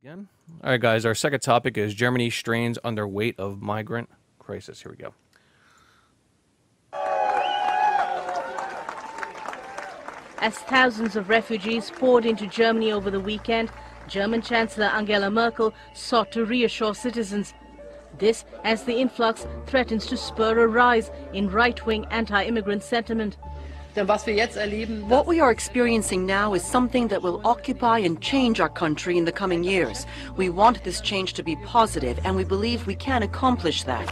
Again. All right, guys, our second topic is Germany strains under weight of migrant crisis. Here we go. As thousands of refugees poured into Germany over the weekend, German Chancellor Angela Merkel sought to reassure citizens. This as the influx threatens to spur a rise in right-wing anti-immigrant sentiment. What we are experiencing now is something that will occupy and change our country in the coming years. We want this change to be positive, and we believe we can accomplish that.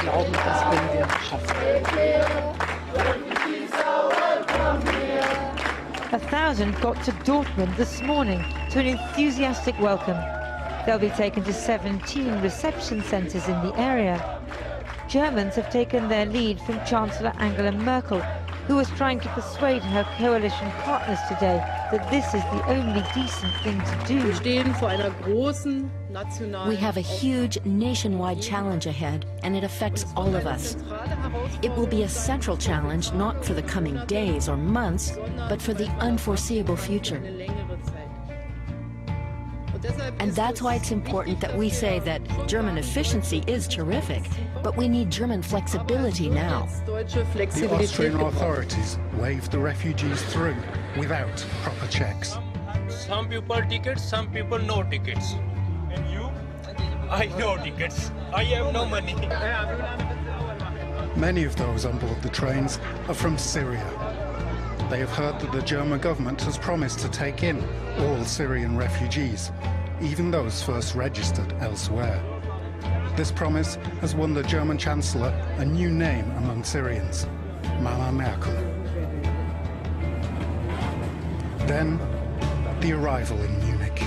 A thousand got to Dortmund this morning to an enthusiastic welcome. They'll be taken to 17 reception centres in the area. Germans have taken their lead from Chancellor Angela Merkel, who was trying to persuade her coalition partners today that this is the only decent thing to do. We have a huge nationwide challenge ahead, and it affects all of us. It will be a central challenge not for the coming days or months, but for the unforeseeable future. And that's why it's important that we say that German efficiency is terrific, but we need German flexibility now. The Austrian authorities waved the refugees through without proper checks. Some people tickets, some people no tickets. And you? I no tickets. I have no money. Many of those on board the trains are from Syria. They have heard that the German government has promised to take in all Syrian refugees, even those first registered elsewhere. This promise has won the German Chancellor a new name among Syrians, Mama Merkel. Then, the arrival in Munich.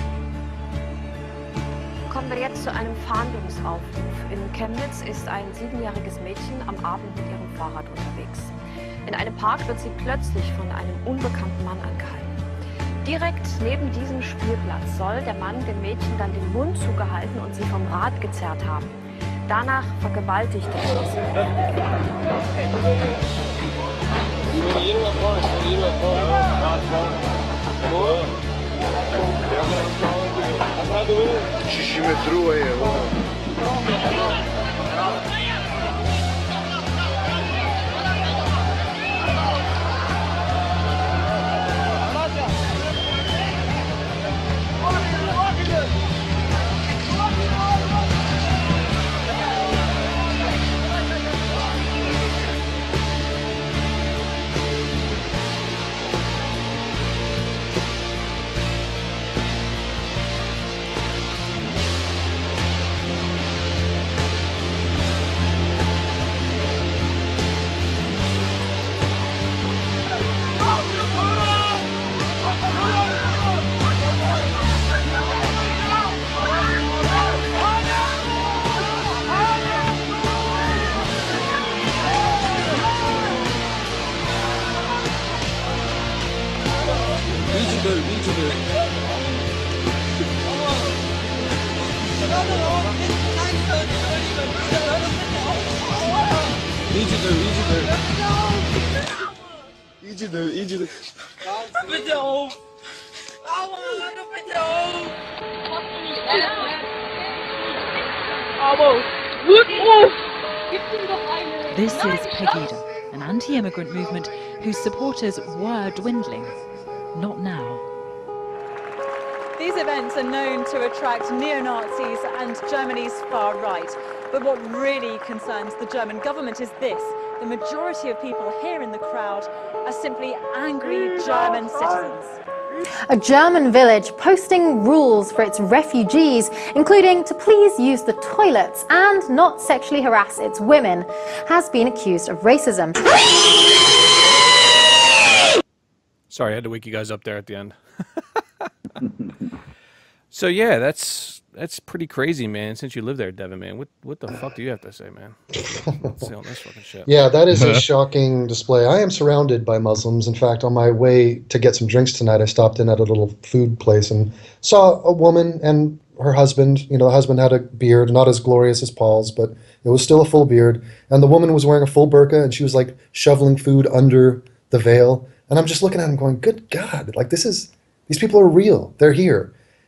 Kommen wir jetzt zu einem Fahndungsaufruf. In Chemnitz ist ein 7-jähriges Mädchen am Abend mit ihrem Fahrrad unterwegs. In einem Park wird sie plötzlich von einem unbekannten Mann angehalten. Direkt neben diesem Spielplatz soll der Mann dem Mädchen dann den Mund zugehalten und sie vom Rad gezerrt haben. Danach vergewaltigt er sie. This is Pegida, an anti-immigrant movement whose supporters were dwindling. Not now. These events are known to attract neo-Nazis and Germany's far right. But what really concerns the German government is this. The majority of people here in the crowd are simply angry German citizens. A German village posting rules for its refugees, including to please use the toilets and not sexually harass its women, has been accused of racism. Sorry, I had to wake you guys up there at the end. So yeah, that's pretty crazy, man. Since you live there, Devin, man, what the fuck do you have to say, man? Let's see on this fucking shit. Yeah, that is a shocking display. I am surrounded by Muslims. In fact, on my way to get some drinks tonight, I stopped in at a little food place and saw a woman and her husband. You know, the husband had a beard, not as glorious as Paul's, but it was still a full beard. And the woman was wearing a full burqa, and she was like shoveling food under the veil. And I'm just looking at him going, good God, like these people are real. They're here.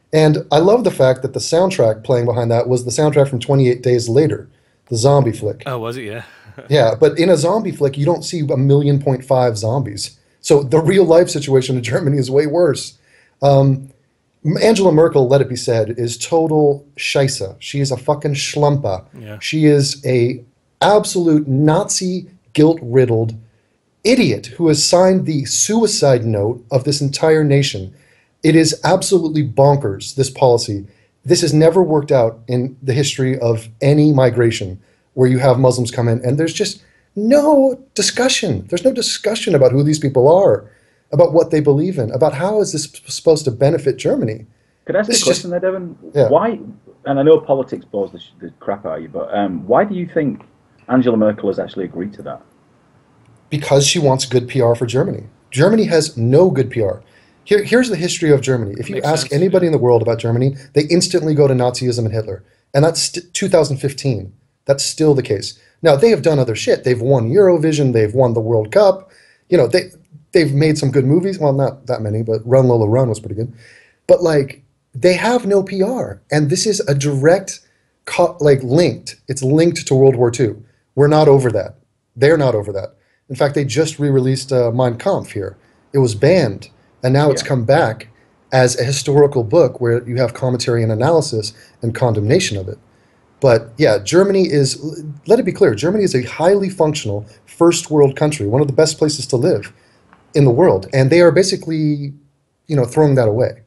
And I love the fact that the soundtrack playing behind that was the soundtrack from 28 Days Later, the zombie flick. Oh, was it? Yeah. Yeah, but in a zombie flick, you don't see 1.5 million zombies. So the real life situation in Germany is way worse. Angela Merkel, let it be said, is total scheisse. She is a fucking schlumpa. Yeah. She is a absolute Nazi guilt-riddled idiot who has signed the suicide note of this entire nation. It is absolutely bonkers, this policy. This has never worked out in the history of any migration where you have Muslims come in, and there's just no discussion. There's no discussion about who these people are, about what they believe in, about how is this supposed to benefit Germany. Could I ask a question there, Devin? Yeah. Why, and I know politics bores the crap out of you, but why do you think Angela Merkel has actually agreed to that? Because she wants good PR for Germany. Germany has no good PR. Here's the history of Germany. If you Makes ask sense, anybody in the world about Germany, they instantly go to Nazism and Hitler. And that's 2015. That's still the case. Now, they have done other shit. They've won Eurovision. They've won the World Cup. You know, they've made some good movies. Well, not that many, but Run, Lola, Run was pretty good. But, like, they have no PR. And this is a direct, linked. It's linked to World War II. We're not over that. They're not over that. In fact, they just re-released Mein Kampf here. It was banned. And now it's come back as a historical book where you have commentary and analysis and condemnation of it. But yeah, Germany is, let it be clear, Germany is a highly functional first world country, one of the best places to live in the world. And they are basically, you know, throwing that away.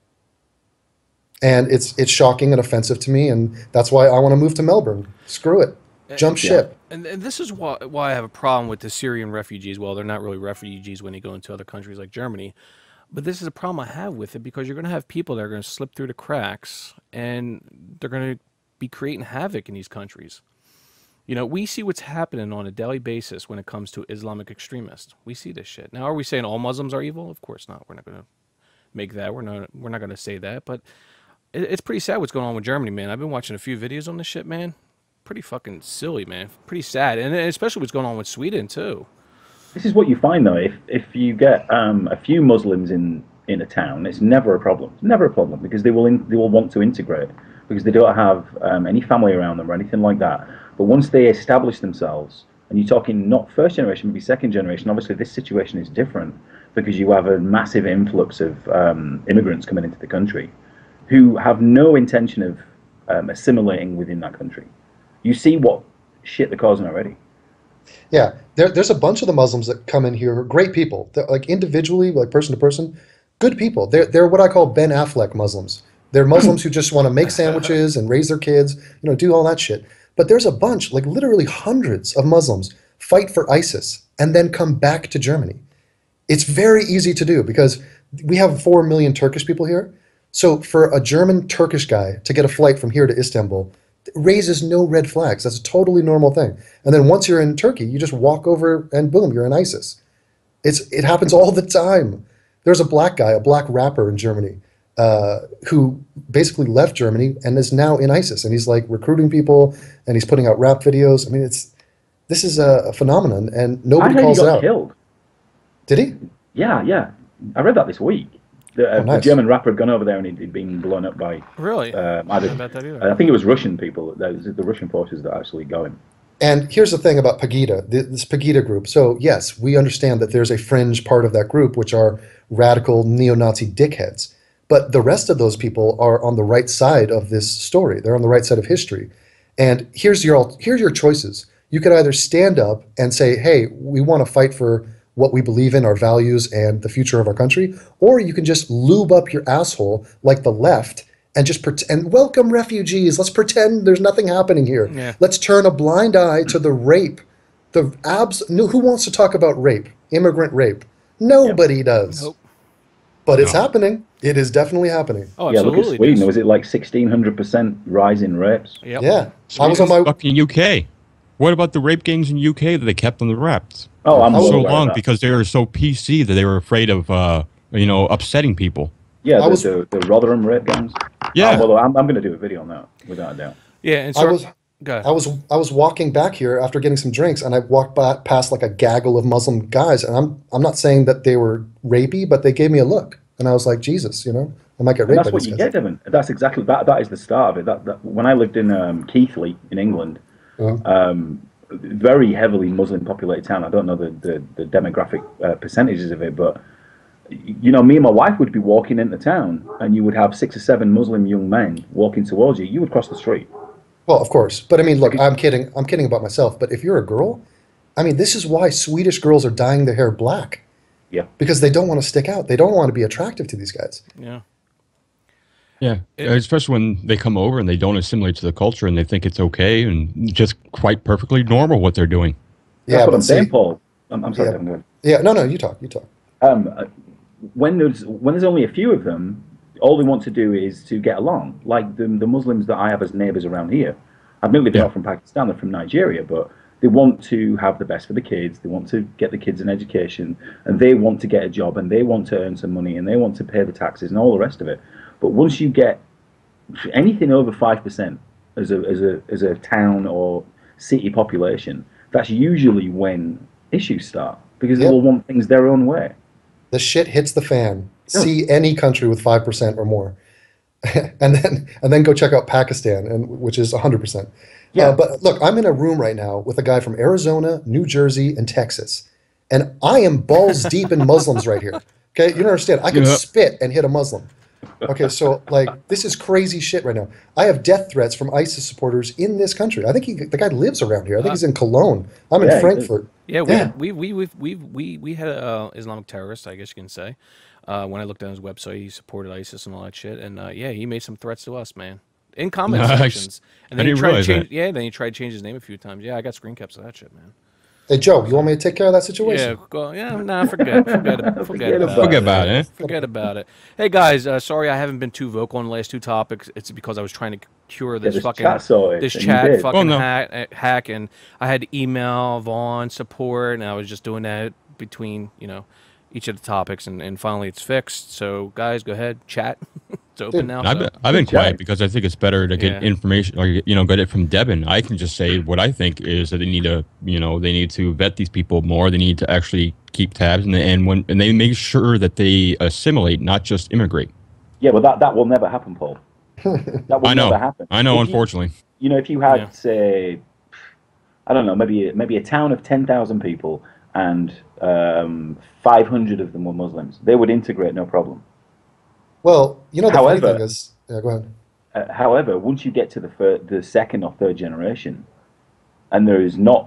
And it's shocking and offensive to me. And that's why I want to move to Melbourne. Screw it. Jump ship. And this is why I have a problem with the Syrian refugees. Well, they're not really refugees when they go into other countries like Germany. But this is a problem I have with it because you're going to have people that are going to slip through the cracks and they're going to be creating havoc in these countries. You know, we see what's happening on a daily basis when it comes to Islamic extremists. We see this shit. Now, are we saying all Muslims are evil? Of course not. We're not going to make that. We're not going to say that. But it's pretty sad what's going on with Germany, man. I've been watching a few videos on this shit, man. Pretty fucking silly, man. Pretty sad. And especially what's going on with Sweden, too. This is what you find, though. If you get a few Muslims in a town, it's never a problem. It's never a problem because they will want to integrate because they don't have any family around them or anything like that. But once they establish themselves, and you're talking not first generation, maybe second generation, obviously this situation is different because you have a massive influx of immigrants coming into the country who have no intention of assimilating within that country. You see what shit they're causing already. Yeah, there's a bunch of the Muslims that come in here, great people. They're, like individually, like person to person, good people. They're what I call Ben Affleck Muslims. They're Muslims who just want to make sandwiches and raise their kids, you know, do all that shit. But there's a bunch, like literally hundreds of Muslims fight for ISIS and then come back to Germany. It's very easy to do because we have 4 million Turkish people here. So for a German Turkish guy to get a flight from here to Istanbul, raises no red flags. That's a totally normal thing. And then once you're in Turkey, you just walk over and boom, you're in ISIS. It happens all the time. There's a black guy, a black rapper in Germany, who basically left Germany and is now in ISIS. And he's like recruiting people and he's putting out rap videos. I mean, this is a phenomenon and nobody calls it out. I heard he got killed. Did he? Yeah. I read that this week. The German rapper had gone over there and he'd been blown up by... Really? I didn't know about that either. I think it was Russian people. The Russian forces that actually got him. And here's the thing about Pegida, this Pegida group. So yes, we understand that there's a fringe part of that group, which are radical neo-Nazi dickheads. But the rest of those people are on the right side of this story. They're on the right side of history. And here's your choices. You could either stand up and say, hey, we want to fight for what we believe in, our values, and the future of our country, or you can just lube up your asshole like the left and just pretend, welcome refugees, let's pretend there's nothing happening here. Yeah. Let's turn a blind eye to the rape. Who wants to talk about rape? Immigrant rape. Nobody does. Nope. But it's happening. It is definitely happening. Oh, yeah, absolutely. look at Sweden. Was it like 1,600% rise in rapes? Yep. Yeah. I was on my... fucking UK. What about the rape gangs in UK that they kept on the wraps? Oh, I'm so aware of long that. because they were so PC that they were afraid of, upsetting people. Yeah, the Rotherham rape gangs. Yeah. Well, I'm going to do a video on that, without a doubt. Yeah, and I so was walking back here after getting some drinks, and I walked past like a gaggle of Muslim guys, and I'm not saying that they were rapey, but they gave me a look, and I was like, Jesus, you know, I might get And raped that's by what these you guys. get, Devon. That's exactly that. That is the start of it. That when I lived in Keighley in England, very heavily Muslim populated town. I don't know the demographic percentages of it, but you know, me and my wife would be walking into town, and you would have 6 or 7 Muslim young men walking towards you. You would cross the street. Well, of course. But I mean, look, I'm kidding. I'm kidding about myself. But if you're a girl, I mean, this is why Swedish girls are dyeing their hair black. Yeah. Because they don't want to stick out. They don't want to be attractive to these guys. Yeah. Yeah, especially when they come over and they don't assimilate to the culture and they think it's okay and just quite perfectly normal what they're doing. That's what I'm saying, Paul. I'm sorry, I'm good. Yeah, no, you talk. When there's only a few of them, all they want to do is to get along. Like the Muslims that I have as neighbours around here. Admittedly, they're not from Pakistan, they're from Nigeria, but they want to have the best for the kids. They want to get the kids an education, and they want to get a job, and they want to earn some money, and they want to pay the taxes and all the rest of it. But once you get anything over 5% as a town or city population, that's usually when issues start, because they will want things their own way. The shit hits the fan. See any country with 5% or more, and then go check out Pakistan, which is 100%. Yeah. But look, I'm in a room right now with a guy from Arizona, New Jersey, and Texas, and I am balls deep in Muslims right here. Okay, you don't understand. I could spit and hit a Muslim. Okay, so like this is crazy shit right now. I have death threats from ISIS supporters in this country. I think the guy lives around here. I think he's in Cologne. I'm in Frankfurt. Yeah, we had a Islamic terrorist, I guess you can say. When I looked on his website, he supported ISIS and all that shit. And yeah, he made some threats to us, man, in comment sections. And then he tried to change. Yeah, then he tried to change his name a few times. Yeah, I got screen caps of that shit, man. Hey Joe, you want me to take care of that situation? Forget about it. Forget about it. Hey guys, sorry I haven't been too vocal on the last 2 topics. It's because I was trying to cure this hack, and I had to email Vaughn support, and I was just doing that between each of the topics, and finally it's fixed. So guys, go ahead, chat. It's open now. I've been quiet because I think it's better to get information, or get it from Devin. I can just say what I think is that they need to, they need to vet these people more. They need to actually keep tabs, and they make sure that they assimilate, not just immigrate. Yeah, well, that will never happen, Paul. That will never happen. I know, unfortunately. If you had, say, I don't know, maybe a town of 10,000 people, and 500 of them were Muslims, they would integrate no problem. Well, the funny thing is, go ahead. However, once you get to the second or third generation, and there is not,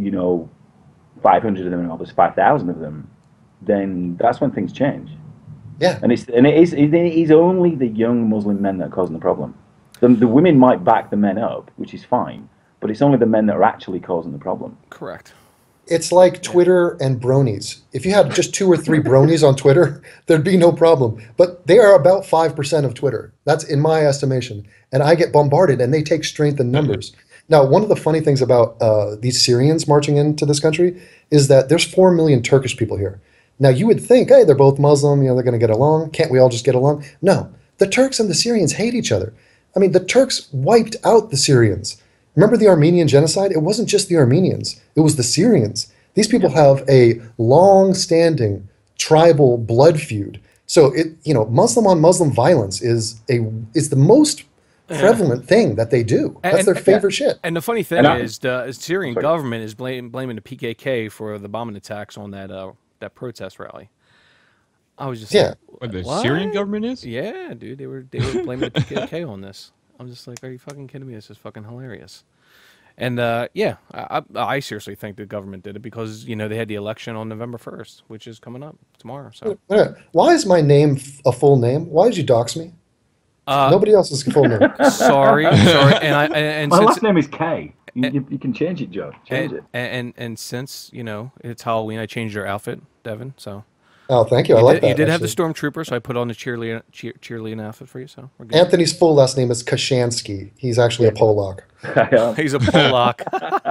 500 of them, or there's 5,000 of them, then that's when things change. Yeah. And it is only the young Muslim men that are causing the problem. The women might back the men up, which is fine, but it's only the men that are actually causing the problem. Correct. It's like Twitter and bronies. If you had just 2 or 3 bronies on Twitter, there'd be no problem. But they are about 5% of Twitter. That's in my estimation. And I get bombarded, and they take strength in numbers. Now, one of the funny things about these Syrians marching into this country is that there's 4 million Turkish people here. Now, you would think, hey, they're both Muslim, they're going to get along. Can't we all just get along? No. The Turks and the Syrians hate each other. I mean, the Turks wiped out the Syrians. Remember the Armenian genocide? It wasn't just the Armenians. It was the Syrians. These people have a long-standing tribal blood feud. So Muslim on Muslim violence is the most prevalent thing that they do. That's their favorite shit. And the funny thing is, the Syrian government is blaming the PKK for the bombing attacks on that protest rally. I was just what the Syrian government is? Yeah, dude, they were blaming the PKK on this. I'm just like, are you fucking kidding me? This is fucking hilarious. And I seriously think the government did it because they had the election on November 1st, which is coming up tomorrow. So why is my name a full name? Why did you dox me? Nobody else's full name. Sorry. And my last name is K. You can change it, Joe. Change it. And since it's Halloween, I changed your outfit, Devin. So. Oh, thank you. I like that. You did have the stormtrooper, so I put on the cheerleading outfit for you. So we're good. Anthony's full last name is Kashansky. He's actually a Polak. He's a Polak.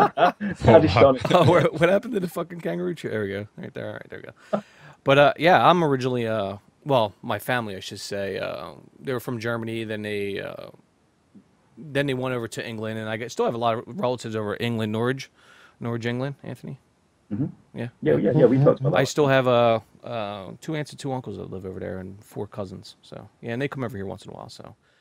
What happened to the fucking kangaroo chair? There we go. Right there. All right, there we go. But I'm originally, my family, I should say, they were from Germany. Then they went over to England, and I still have a lot of relatives over England, Norwich, England. Anthony. Mm-hmm. Yeah. We talked about that. I still have a 2 aunts and 2 uncles that live over there, and 4 cousins. So yeah, and they come over here once in a while. So